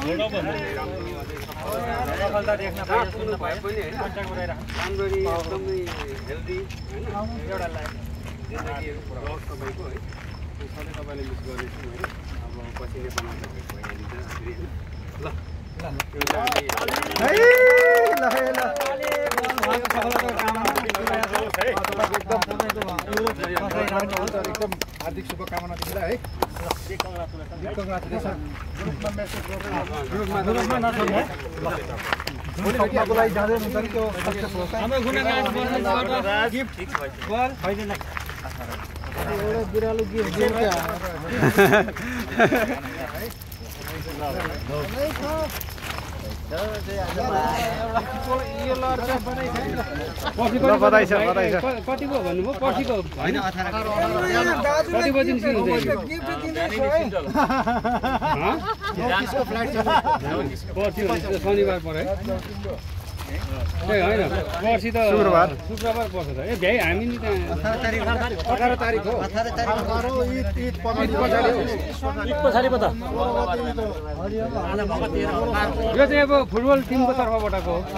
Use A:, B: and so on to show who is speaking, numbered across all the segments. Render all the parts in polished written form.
A: सफलता देख्न पाए सुन्न पाए पनि हैन कन्ट्याक्ट गराइराख्नु राम्ररी एकदमै हेल्दी हैन एउटा लाइफ जिन्दगीहरु ब्लग तपाईको है सधैँ तपाईले मिस गर्नेछु हैन अब पछि नेपालमा भेट भइन्छ फेरि हैन ल
B: एकदम हार्दिक शुभकामना दिनुलाई है बिरालो गिफ्ट
C: बधाई छ बधाई छ
A: कतिको भन्नुभयो पर्सिको हैन कति बजे निस्किनु हुन्छ पर्सि शनिबार पर्यो ए हैन पर्सि त शुक्रबार पर्छ त ए भ्याइ हामी नि त्यहाँ
B: 18 तारिख हो 18 तारिख ईद पछाडि पो त
A: यो चाहिँ अब फुटबल टिमको तर्फबाटको हो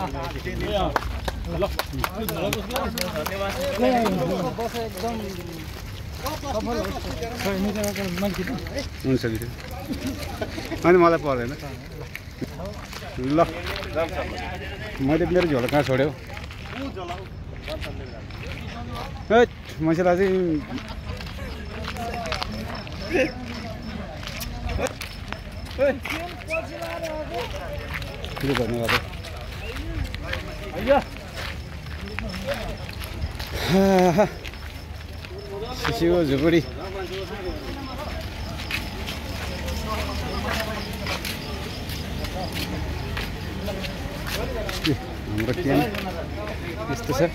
C: हुन्छ अनि मलाई पर्दैन ल मैले मेरो झोला कहाँ छोड्यो मान्छेलाई चाहिँ धन्यवाद सिसिको झुपडी हाम्रो क्याम्प यस्तो छ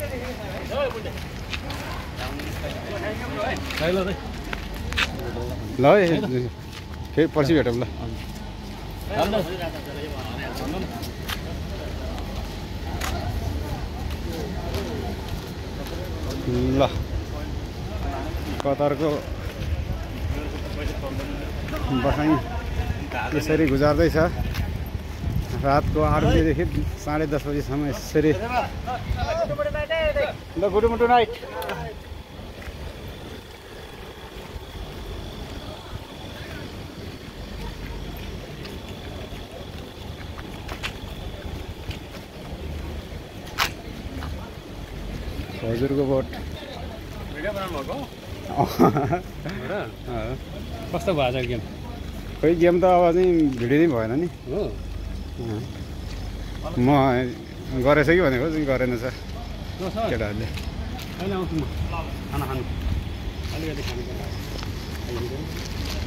C: ल फेरि पछि भेटौँ ल ल कतारको बसाइ यसरी गुजार्दैछ रातको 8 बजेदेखि 10:30 बजीसम्म यसरी ल गुड नाइट हजुरको बोट
A: भिडियो बनाउनु भएको कस्तो भएको छ गेम
C: खै गेम त अब चाहिँ भिडियो नै भएन नि
A: हो
C: म गरेछ कि भनेको चाहिँ गरेन छ केटाहरूले
A: अहिले आउँछु म खाना खानु अलिकति खानु